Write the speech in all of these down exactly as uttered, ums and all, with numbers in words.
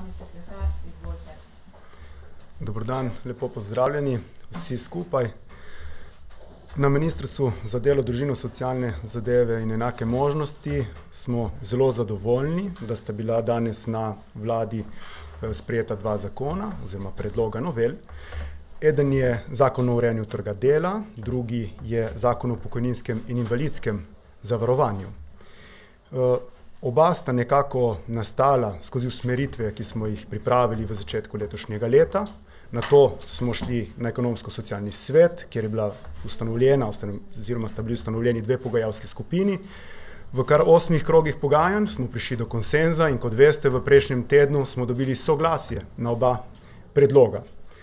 državni sekretar, izvolite. Dober dan, lepo pozdravljeni vsi skupaj. Na Ministrstvu za delo, družino, socialne zadeve in enake možnosti smo zelo zadovoljni, da sta bila danes na vladi sprejeta dva zakona oziroma predloga novel. Eden je zakon o urejanju trga dela, drugi je zakon o pokojninskem in invalidskem zavarovanju. Oba sta nekako nastala skozi usmeritve, ki smo jih pripravili v začetku letošnjega leta. Na to smo šli na ekonomsko-socialni svet, kjer je bila ustanovljena oziroma sta bili ustanovljeni dve pogajalski skupini. V kar osmih krogih pogajanj smo prišli do konsenza in kot veste, v prejšnjem tednu smo dobili soglasje na oba predloga.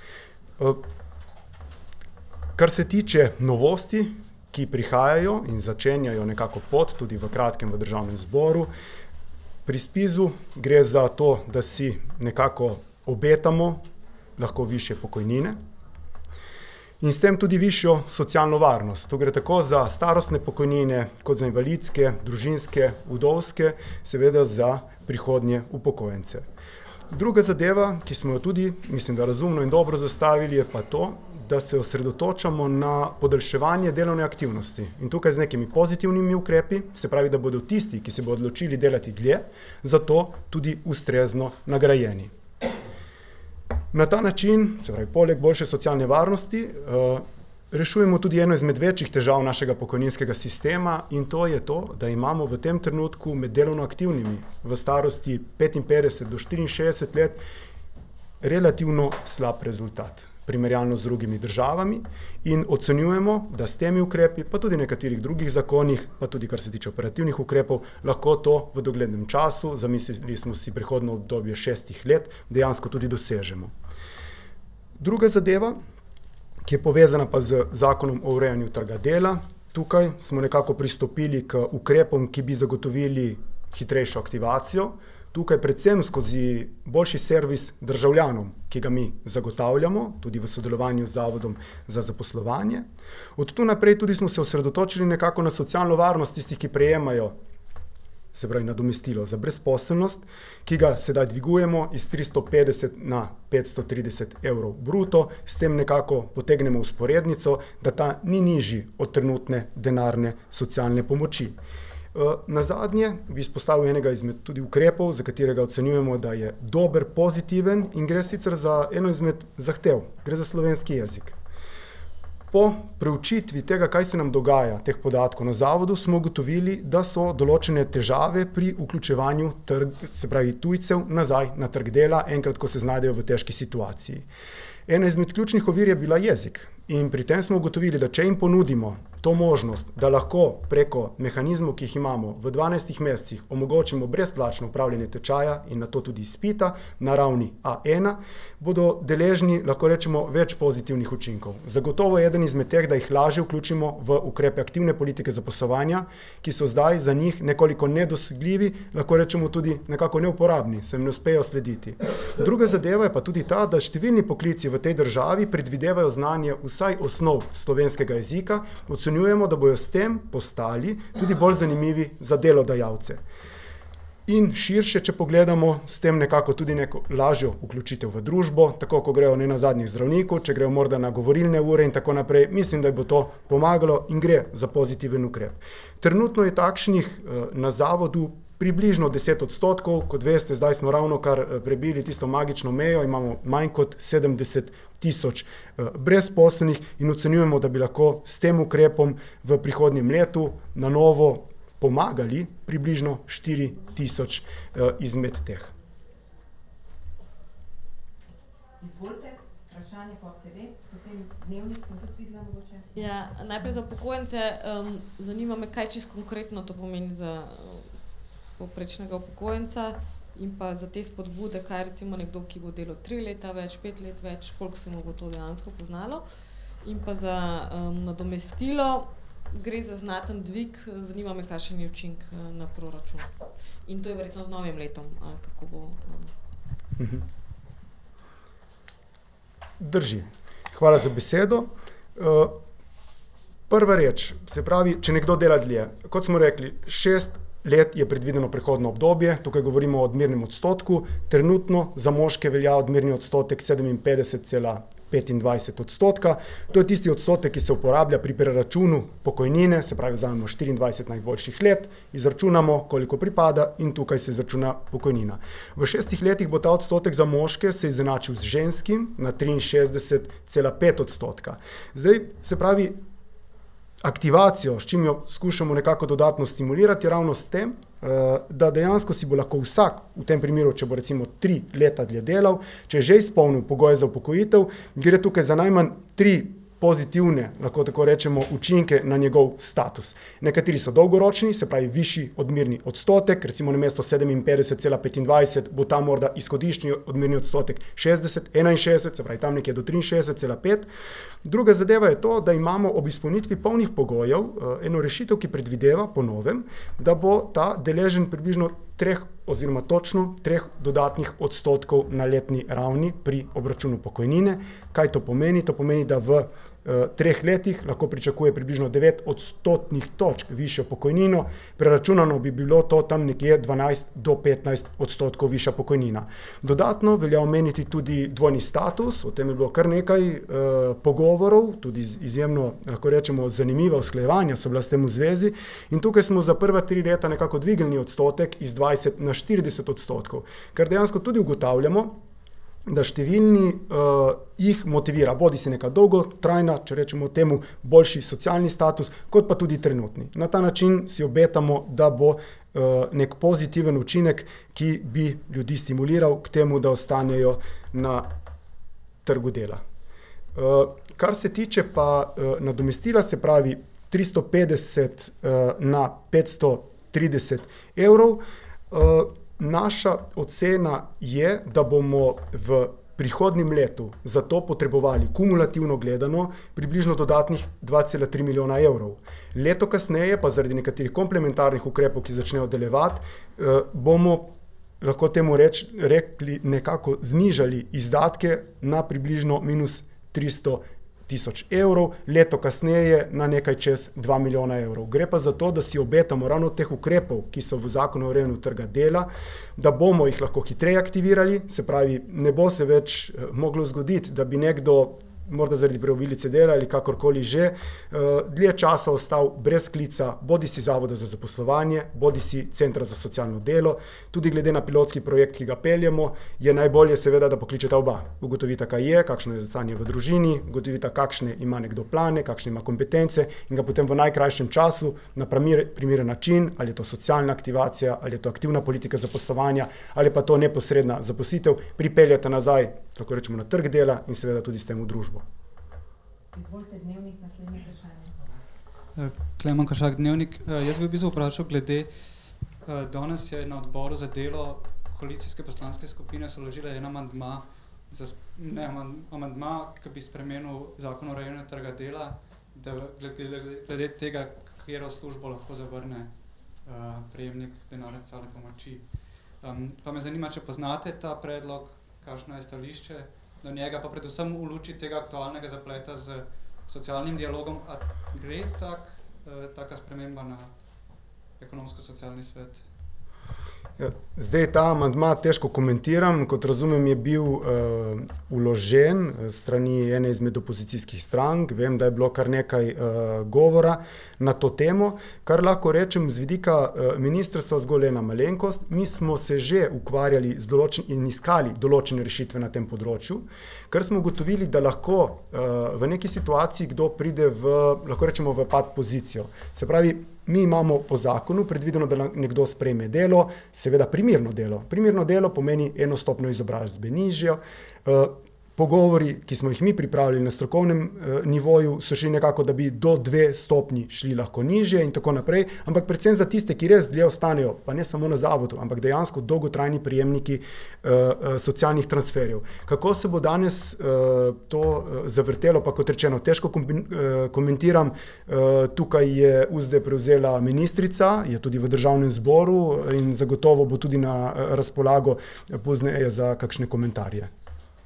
Kar se tiče novosti, ki prihajajo in začenjajo nekako pot tudi v kratkem v državnem zboru, pri SPIZ-u gre za to, da si nekako obetamo lahko višje pokojnine in s tem tudi višjo socialno varnost. To gre tako za starostne pokojnine, kot za invalidske, družinske, vdovske, seveda za prihodnje upokojence. Druga zadeva, ki smo jo tudi, mislim, da razumno in dobro zastavili, je pa to, da se osredotočamo na podaljševanje delovne aktivnosti. In tukaj z nekimi pozitivnimi ukrepi, se pravi, da bodo tisti, ki se bodo odločili delati dlje, zato tudi ustrezno nagrajeni. Na ta način, se pravi, poleg boljše socialne varnosti, rešujemo tudi eno izmed večjih težav našega pokojninskega sistema in to je to, da imamo v tem trenutku med delovno aktivnimi v starosti petinpetdeset do štiriinšestdeset let relativno slab rezultat, primerjalno z drugimi državami, in ocenjujemo, da s temi ukrepi, pa tudi nekaterih drugih zakonih, pa tudi kar se tiče operativnih ukrepov, lahko to v doglednem času, zamislili smo si prehodno obdobje šestih let, dejansko tudi dosežemo. Druga zadeva, ki je povezana pa z zakonom o urejanju trga dela, tukaj smo nekako pristopili k ukrepom, ki bi zagotovili hitrejšo aktivacijo, tukaj predvsem skozi boljši servis državljanom, ki ga mi zagotavljamo, tudi v sodelovanju z Zavodom za zaposlovanje. Od tu naprej tudi smo se osredotočili nekako na socialno varnost tistih, ki prejemajo, se pravi, nadomestilo za brezposelnost, ki ga sedaj dvigujemo iz tristo petdeset na petsto trideset evrov bruto, s tem nekako potegnemo vzporednico, da ta ni nižji od trenutne denarne socialne pomoči. Nazadnje bi izpostavil enega izmed tudi ukrepov, za katerega ocenjujemo, da je dober, pozitiven in gre sicer za eno izmed zahtev, gre za slovenski jezik. Po preučitvi tega, kaj se nam dogaja, teh podatkov na zavodu, smo ugotovili, da so določene težave pri vključevanju trg, se pravi tujcev nazaj na trg dela, enkrat, ko se znajdejo v težki situaciji. Ena izmed ključnih ovir je bila jezik in pri tem smo ugotovili, da če jim ponudimo to možnost, da lahko preko mehanizmov, ki jih imamo v dvanajstih mesecih, omogočimo brezplačno upravljanje tečaja in na to tudi izpita na ravni A ena, bodo deležni, lahko rečemo, več pozitivnih učinkov. Zagotovo je eden izmed teh, da jih lažje vključimo v ukrepe aktivne politike zaposlovanja, ki so zdaj za njih nekoliko nedosegljivi, lahko rečemo tudi nekako neuporabni, se jim ne uspejo slediti. Druga zadeva je pa tudi ta, da številni poklici v tej državi predvidevajo znanje vsaj osnov slovenskega jezika, ocenjujemo, da bojo s tem postali tudi bolj zanimivi za delodajalce. In širše, če pogledamo, s tem nekako tudi neko lažjo vključitev v družbo, tako ko grejo ne na zadnjih zdravnikov, če grejo morda na govorilne ure in tako naprej, mislim, da bo to pomagalo in gre za pozitiven ukrep. Trenutno je takšnih na zavodu približno deset odstotkov, kot veste, zdaj smo ravno kar prebili tisto magično mejo, imamo manj kot sedemdeset tisoč brezposelnih in ocenjujemo, da bi lahko s tem ukrepom v prihodnjem letu na novo pomagali približno štiri tisoč izmed teh. Izvolite, vprašanje po T V, potem dnevnik sem tudi videla mogoče. Ja, najprej za upokojence, um, zanima me, kaj čisto konkretno to pomeni za povprečnega upokojenca in pa za te spodbude, kaj recimo nekdo, ki bo delal tri leta več, pet let več, koliko se mu bo to dejansko poznalo. In pa za um, nadomestilo gre za znaten dvig, zanima me, kakšen je učink na proračun. In to je verjetno z novim letom, ali kako bo? Um... Drži. Hvala za besedo. Uh, prva reč, se pravi, če nekdo dela dlje, kot smo rekli, šest let je predvideno prehodno obdobje, tukaj govorimo o odmernem odstotku, trenutno za moške velja odmerni odstotek sedeminpetdeset cela petindvajset odstotka. To je tisti odstotek, ki se uporablja pri preračunu pokojnine, se pravi, vzamemo štiriindvajset najboljših let, izračunamo, koliko pripada in tukaj se izračuna pokojnina. V šestih letih bo ta odstotek za moške se izenačil z ženskim na triinšestdeset cela pet odstotka. Zdaj, se pravi, aktivacijo, s čim jo skušamo nekako dodatno stimulirati, je ravno s tem, da dejansko si bo lahko vsak, v tem primeru, če bo recimo tri leta dlje delal, če je že izpolnil pogoje za upokojitev, gre tukaj za najmanj tri pozitivne, lahko tako rečemo, učinke na njegov status. Nekateri so dolgoročni, se pravi višji odmerni odstotek, recimo namesto sedeminpetdeset cela petindvajset bo tam morda izhodiščni odmerni odstotek šestdeset, enainšestdeset, se pravi tam nekje do triinšestdeset cela pet. Druga zadeva je to, da imamo ob izpolnitvi polnih pogojev eno rešitev, ki predvideva po novem, da bo ta deležen približno treh oziroma točno treh dodatnih odstotkov na letni ravni pri obračunu pokojnine. Kaj to pomeni? To pomeni, da v treh letih lahko pričakuje približno devet odstotnih točk višjo pokojnino, preračunano bi bilo to tam nekje dvanajst do petnajst odstotkov višja pokojnina. Dodatno velja omeniti tudi dvojni status, o tem je bilo kar nekaj eh, pogovorov, tudi izjemno, lahko rečemo, zanimiva usklajevanja so bila s tem v zvezi in tukaj smo za prva tri leta nekako dvignili odstotek iz dvajset na štirideset odstotkov, kar dejansko tudi ugotavljamo, da številni uh, jih motivira, bodi si neka dolgotrajna, če rečemo temu, boljši socialni status, kot pa tudi trenutni. Na ta način si obetamo, da bo uh, nek pozitiven učinek, ki bi ljudi stimuliral k temu, da ostanejo na trgu dela. Uh, kar se tiče pa uh, nadomestila, se pravi tristo petdeset uh, na petsto trideset evrov, uh, naša ocena je, da bomo v prihodnjem letu za to potrebovali kumulativno gledano približno dodatnih dva cela tri milijona evrov. Leto kasneje pa zaradi nekaterih komplementarnih ukrepov, ki začnejo delovati, bomo lahko temu reč, rekli nekako znižali izdatke na približno minus tristo tisoč evrov, leto kasneje na nekaj čez dva milijona evrov. Gre pa za to, da si obetamo ravno teh ukrepov, ki so v zakonu o urejanju trga dela, da bomo jih lahko hitreje aktivirali, se pravi, ne bo se več moglo zgoditi, da bi nekdo morda zaradi preobilice dela ali kakorkoli že, dlje časa ostal brez klica bodi si Zavoda za zaposlovanje, bodi si Centra za socialno delo. Tudi glede na pilotski projekt, ki ga peljemo, je najbolje seveda, da pokličeta oba. Ugotovita, kaj je, kakšno je stanje v družini, ugotovita, kakšne ima nekdo plane, kakšne ima kompetence in ga potem v najkrajšem času na primeren način, ali je to socialna aktivacija, ali je to aktivna politika zaposlovanja, ali pa to neposredna zaposlitev, pripeljata nazaj, lahko rečemo, na trg dela in seveda tudi s tem v družbo. Izvolite Dnevnik, naslednje vprašanje. Klemen Kašak, Dnevnik. Jaz bi v bistvu vprašal glede, danes je na odboru za delo koalicijske poslanske skupine so vložile en amandma, za, ne, amandma, ki bi spremenil zakon o urejanju trga dela, da glede, glede tega, katero službo lahko zavrne uh, prejemnik denarne socialne pomoči. Um, pa me zanima, če poznate ta predlog, kakšno je stališče do njega, pa predvsem v luči tega aktualnega zapleta z socialnim dialogom, a gre tak, eh, taka sprememba na ekonomsko-socialni svet? Zdaj ta amandma težko komentiram, kot razumem je bil uh, vložen strani ene izmed opozicijskih strank, vem, da je bilo kar nekaj uh, govora na to temo, kar lahko rečem z vidika uh, ministrstva zgolj ena malenkost. Mi smo se že ukvarjali z določen, in iskali določene rešitve na tem področju, ker smo ugotovili, da lahko uh, v neki situaciji kdo pride v, lahko rečemo, v pad pozicijo. Se pravi, mi imamo po zakonu predvideno, da nekdo sprejme delo, seveda primerno delo. Primerno delo pomeni eno stopnjo izobrazbe nižjo. Pogovori, ki smo jih mi pripravili na strokovnem eh, nivoju, so šli nekako, da bi do dve stopnji šli lahko nižje in tako naprej, ampak predvsem za tiste, ki res dlje ostanejo, pa ne samo na zavodu, ampak dejansko dolgotrajni prejemniki eh, eh, socialnih transferjev. Kako se bo danes eh, to eh, zavrtelo, pa kot rečeno, težko kom, eh, komentiram, eh, tukaj je uzde prevzela ministrica, je tudi v državnem zboru in zagotovo bo tudi na eh, razpolago pozneje za kakšne komentarje.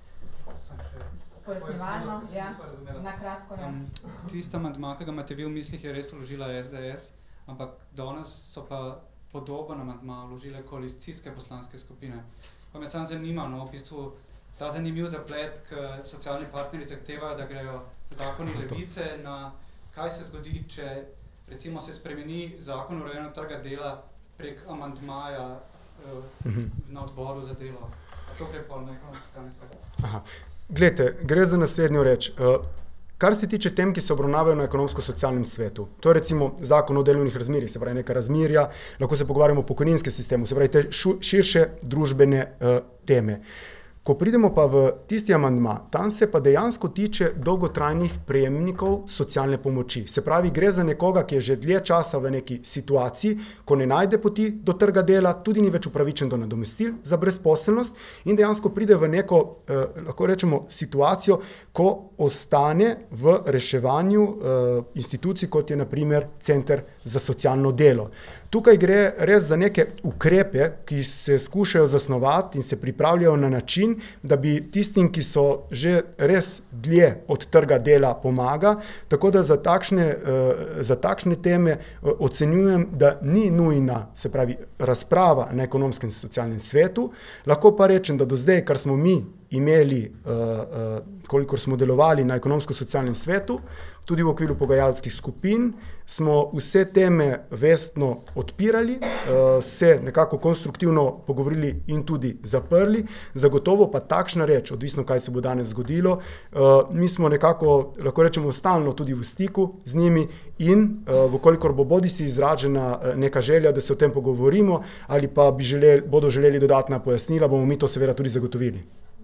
Pojasnjevalno, ja, na kratko, ja. Um, Tista amandma, ki ga imate vi v mislih, je res vložila S D S, ampak danes so pa podoben amandma vložile koalicijske poslanske skupine. Pa me samo zanima, no, v bistvu ta zanimiv zaplet, k socialni partnerji zahtevajo, da grejo zakoni Levice na kaj se zgodi, če recimo se spremeni zakon o urejanju trga dela prek amandmaja uh, na odboru za delo. A to gre pa na ekonomsko-socialni svet? Aha. Glejte, gre za naslednjo reč. Uh, Kar se tiče tem, ki se obravnavajo na ekonomsko-socialnem svetu, to je recimo zakon o delovnih razmerjih, se pravi neka razmerja, lahko se pogovarjamo o pokojninskem sistemu, se pravi te širše družbene uh, teme. Ko pridemo pa v tisti amandma, tam se pa dejansko tiče dolgotrajnih prejemnikov socialne pomoči. Se pravi, gre za nekoga, ki je že dlje časa v neki situaciji, ko ne najde poti do trga dela, tudi ni več upravičen do nadomestil za brezposelnost in dejansko pride v neko, eh, lahko rečemo, situacijo, ko ostane v reševanju eh, institucij, kot je na primer Center za socialno delo. Tukaj gre res za neke ukrepe, ki se skušajo zasnovati in se pripravljajo na način, da bi tistim, ki so že res dlje od trga dela, pomaga, tako da za takšne, za takšne teme ocenjujem, da ni nujna, se pravi, razprava na ekonomskem in socialnem svetu. Lahko pa rečem, da do zdaj, kar smo mi imeli, kolikor smo delovali na ekonomsko-socialnem svetu, tudi v okviru pogajalskih skupin, smo vse teme vestno odpirali, se nekako konstruktivno pogovorili in tudi zaprli. Zagotovo pa takšna reč, odvisno kaj se bo danes zgodilo, mi smo nekako, lahko rečemo, stalno tudi v stiku z njimi in vkolikor bo bodisi izražena neka želja, da se o tem pogovorimo ali pa bi želeli, bodo želeli dodatna pojasnila, bomo mi to seveda tudi zagotovili.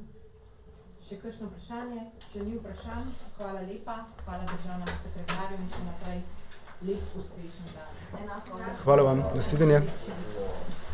Še kakšno vprašanje? Če ni vprašanj, hvala lepa, hvala državnemu sekretarju in še naprej lep, uspešen dan. Hvala vam, nasvidenje.